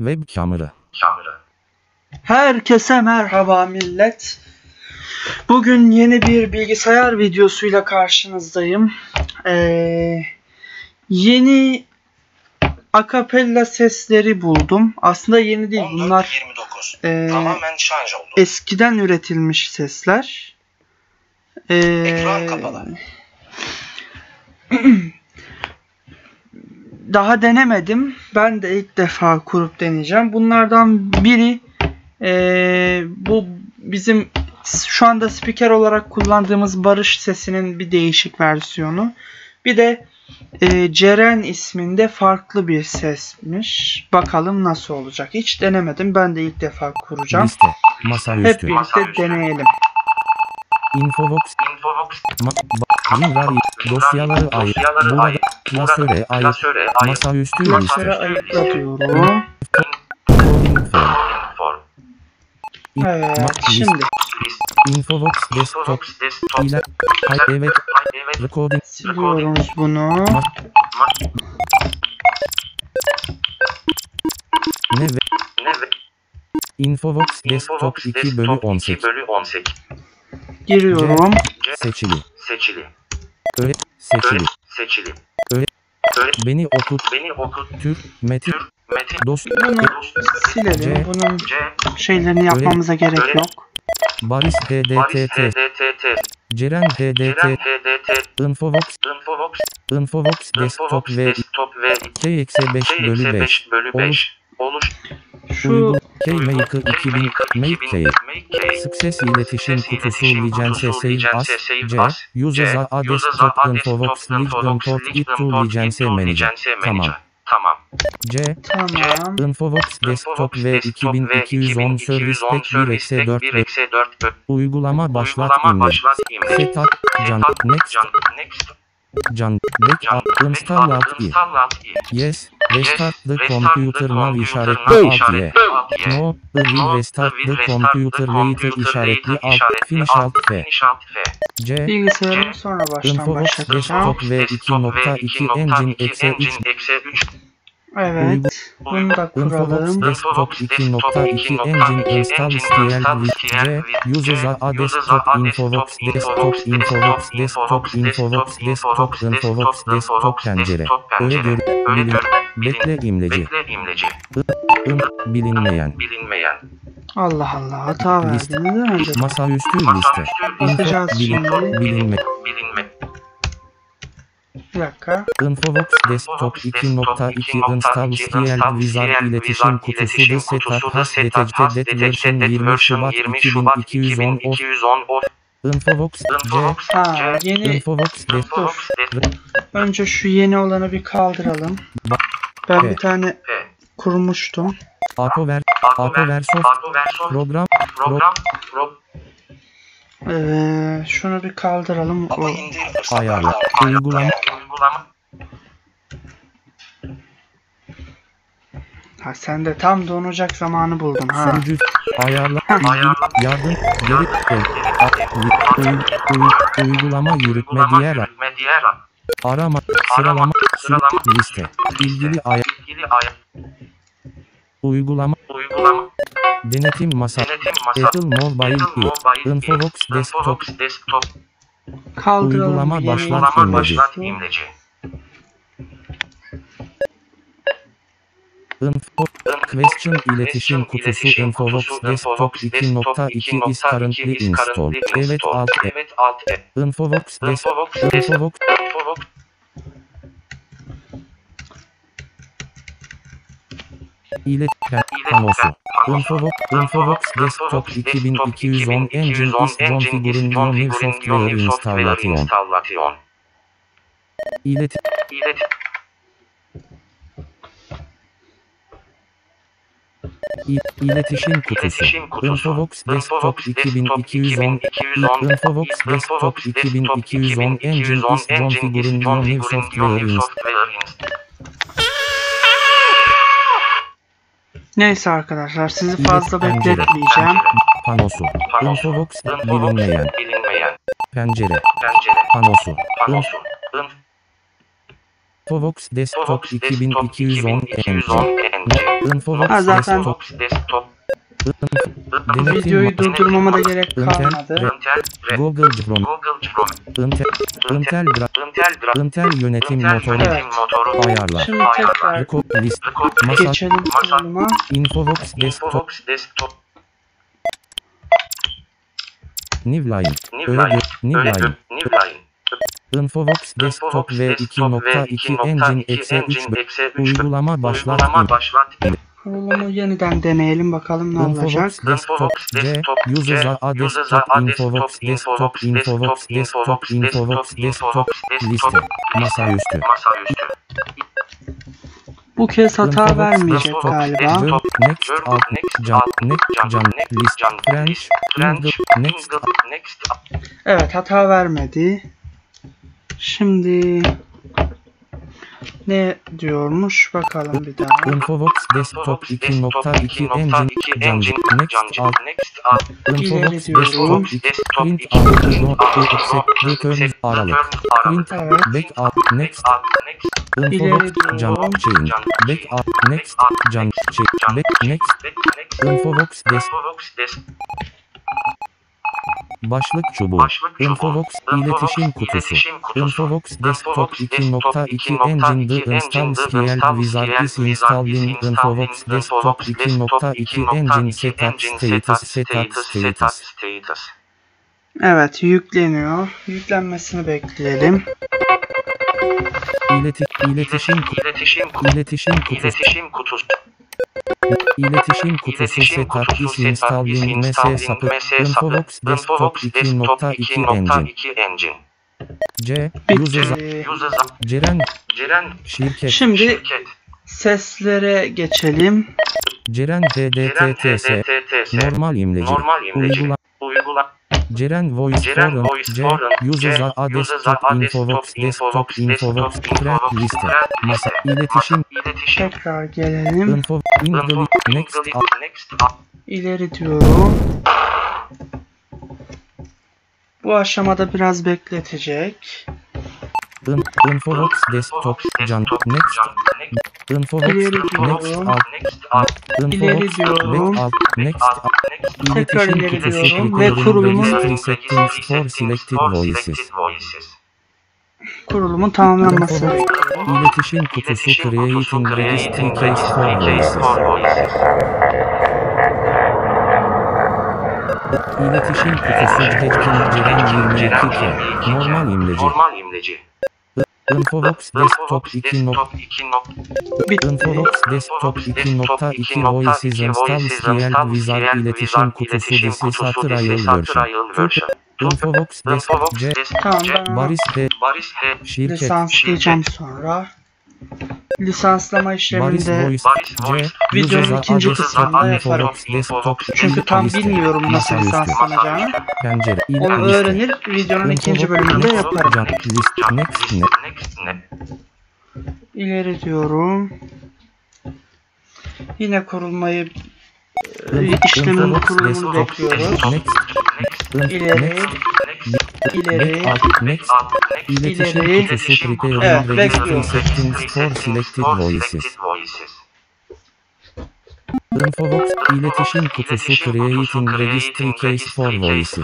Web kamera. Herkese merhaba millet. Bugün yeni bir bilgisayar videosuyla karşınızdayım. Yeni akapella sesleri buldum. Aslında yeni değil bunlar. Tamamen şarj oldu. Eskiden üretilmiş sesler. Ekran kapalı. Daha denemedim. Ben de ilk defa kurup deneyeceğim. Bunlardan biri bu bizim şu anda spiker olarak kullandığımız Barış sesinin bir değişik versiyonu. Bir de Ceren isminde farklı bir sesmiş. Bakalım nasıl olacak. Hiç denemedim. Ben de ilk defa kuracağım. Liste. Masaüstü. Hep birlikte deneyelim. Infobox. Dosyaları ayır. Burada klasöre ayır. Masaüstü Klasöre liste. ayıklatıyorum. Evet, şimdi Infobox desktop ile evet recording siliyoruz bunu. ne ve Infobox desktop 2/18 Giriyorum. seçili Seçili. seçili beni okut tür metin dost Bunu silelim. Bunun şeylerini yapmamıza gerek yok. Baris HDTT Ceren HDT Infobox desktop ve K-5/5 Şu K-Maker 2000 Make Success iletişim kutusu license save as C Uses a desktop Infobox link import it to license manager. Tamam. C tamam. Infobox desktop ve 2210 service pack 1-4 uygulama başlat imle setup can backup install alt i yes restart the computer now işaretli alt y no will restart the computer later işaretli alt finish alt f c Bilgisayarımı sonra baştan Infobox başlatacağım. desktop v 2.2 engine -3 Evet. Bunu da Infobox kuralım. desktop 2.2 engine install stl with c uses a desktop Infobox desktop pencere bilim bekle imleci bilinmeyen Allah Allah, hata Liste. verdiniz değil mi? masaüstü liste Bakacağız şimdi. bilinme Bir dakika. Infobox desktop 2.2 install stl wizard iletişim kutusu the setup has detected that version 20 Şubat 2210 off Infobox c Ha, yeni. Infobox desktop Önce şu yeni olanı bir kaldıralım. Ben bir tane kurmuştum. Apoversoft program Şunu bir kaldıralım. O, ayarla uygulama ha, sen de tam donacak zamanı buldun ha. sunucu ayarla ilgili yardım uygulama yürütme diğer arama sıralama liste ilgili uygulama denetim masa Apple Mobile Infobox desktop Kaldıralım. uygulama yeni başlat imleci Info question iletişim kutusu Infobox desktop 2.2 is currently installed evet alt Infobox desktop iletken panosu Infobox desktop 2210 engine is configuring your new software installation İletişim kutusu Infobox desktop 2210 Infobox desktop 2210 engine is configuring your new software Neyse arkadaşlar, sizi fazla bekletmeyeceğim. panosu Infobox bilinmeyen pencere panosu Infobox desktop 2210 engine Infobox Ha, zaten desktop. videoyu durdurmama da gerek kalmadı. Google Chrome. Intel yönetim motoru. Evet. Ayarlar. Şimdi tekrar Record list. Masa. geçelim kuruluma. Infobox desktop. New line. New line. Infobox desktop v2.2 engine eksi 3 uygulama başlat. Kurulumu yeniden deneyelim bakalım ne olacak. Infobox desktop C users a desktop Infobox desktop liste masaüstü. Bu kez hata Infobox vermeyecek desktop galiba. next alt can list French next Evet, hata vermedi. Şimdi ne diyormuş bakalım bir daha. Infobox desktop 2.2 engine can next alt Infobox desktop print out no accept return aralık print Evet. back up next Infobox İleri can diyorum. change back up next can change back next Infobox başlık çubuğu Infobox iletişim kutusu Infobox desktop 2.2 engine the install skill wizard is installing Infobox desktop 2.2 engine status Evet, yükleniyor. Yüklenmesini bekleyelim. iletişim kutusu setup is installing ms sapı Infobox desktop 2.2 engine C users Bitti. Ceren şirket Şimdi seslere geçelim. Ceren DDTTS normal imleci uygula Ceren Voice Forum C users a desktop Infobox print liste masa iletişim Tekrar gelelim. info English next İleri diyorum. Bu aşamada biraz bekletecek. Infobox desktop can next Infobox İleri next diyorum. alt İleri Infobox diyorum. back alt next Tekrar iletişim ileri kutusu diyorum ve kurulumun settings for selected voices kurulumun tamamlanmasını bekliyorum. İletişim kutusu creating registry case for voices İletişim kutusu Hedkin Ceren 22K normal imleci Infobox desktop 2. Infobox desktop 2.2 voices install skill wizard iletişim kutusu this is a trial version Infobox desktop C Tamam, ben onu Baris P şirket lisanslayacağım sonra. Lisanslama Baris işleminde Voice C videonun users ikinci a kısmında yaparım. Infobox desktop Çünkü tam liste, bilmiyorum nasıl masaüstü, lisanslanacağını. pencere Onu liste. öğrenir, videonun ikinci Infobox bölümünde next yaparım. can list next ne İleri diyorum. Yine kurulmayı işlemin Infobox kurulumunu desktop bekliyoruz. next İleri, ileri, next iletişim ileri. kutusu prepare Evet, registry bekliyorum. settings for selected voices Infobox iletişim kutusu creating registry case for voices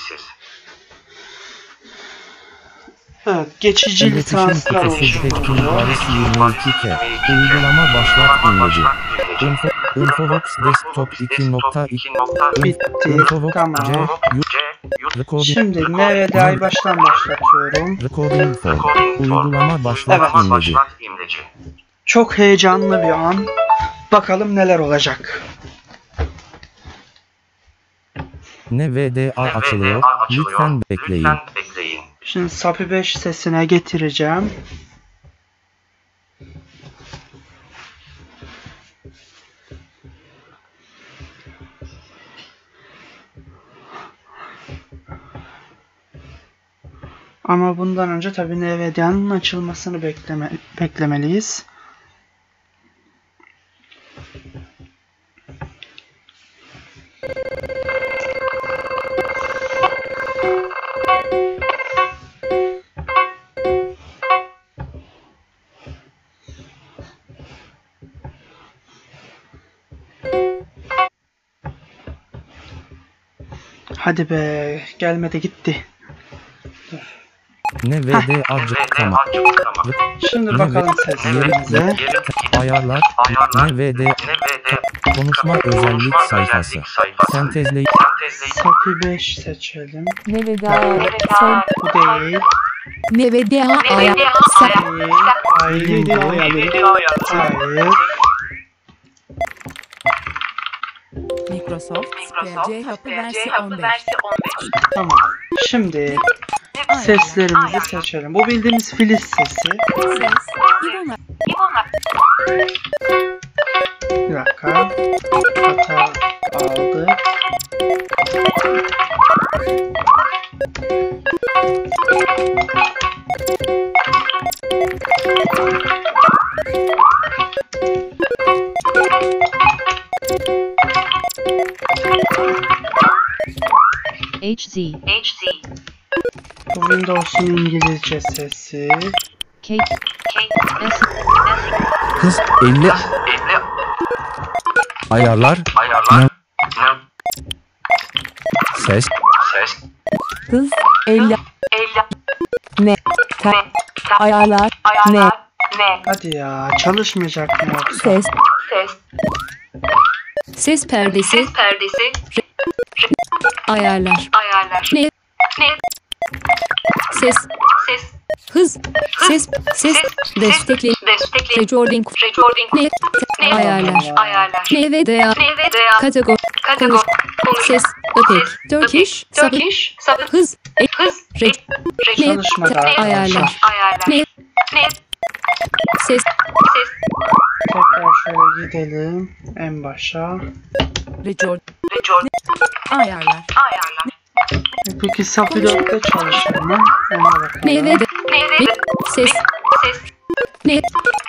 Evet, geçici İletişim lisanslar kutusu Hedkin oluşturuluyor. Baris 22K uygulama başlat imleci Infobox desktop 2.2 Bitti. Infobox Tamam. Recording Şimdi NVDA'yı baştan başlatıyorum. Recording form uygulama başlat Evet. imleci Çok heyecanlı bir an. Bakalım neler olacak. NVDA açılıyor lütfen bekleyin Şimdi SAPI 5 sesine getireceğim. Ama bundan önce tabii NVDA'nın açılmasını beklemeliyiz. Hadi be, gelmedi gitti. NVD acıklama. Şimdi bakalım seslerimize. Ayarlar. NVD. Konuşma özellik sayfası. Sentezleyici. Sapi 5 seçelim. NVDA Bu değil. NVDA Hayır. Microsoft PCHP versiyon 15. Tamam. Şimdi seslerimizi seçelim. Bu bildiğimiz Filiz sesi. Ses İvona Bir dakika. Hata aldı. HZ Bu Windows'un İngilizce sesi. Kate S Hız 50. Ayarlar. Ses. hız 50 ne ayarlar ne Hadi ya, çalışmayacak mı yoksa? ses perdesi ayarlar ne ses hız ses destekli recording ne ayarlar NVDA kategori konuş ses öpek Turkish sabit hız ne Çalışmadı ayarlar ne ses Tekrar şöyle gidelim en başa. record ayarlar Peki Sapi 4'te çalışır mı? Ona bakalım. NVD ses ne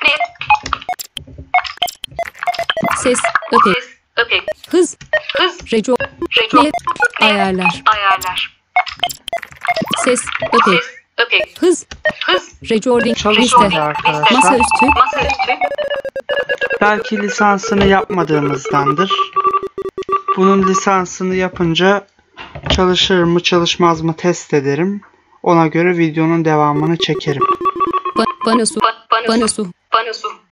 ses öpek hız record ne ayarlar ses öpek hız recording Çalışmadı liste arkadaşlar. masaüstü Belki lisansını yapmadığımızdandır. Bunun lisansını yapınca çalışır mı çalışmaz mı test ederim. Ona göre videonun devamını çekerim. bana su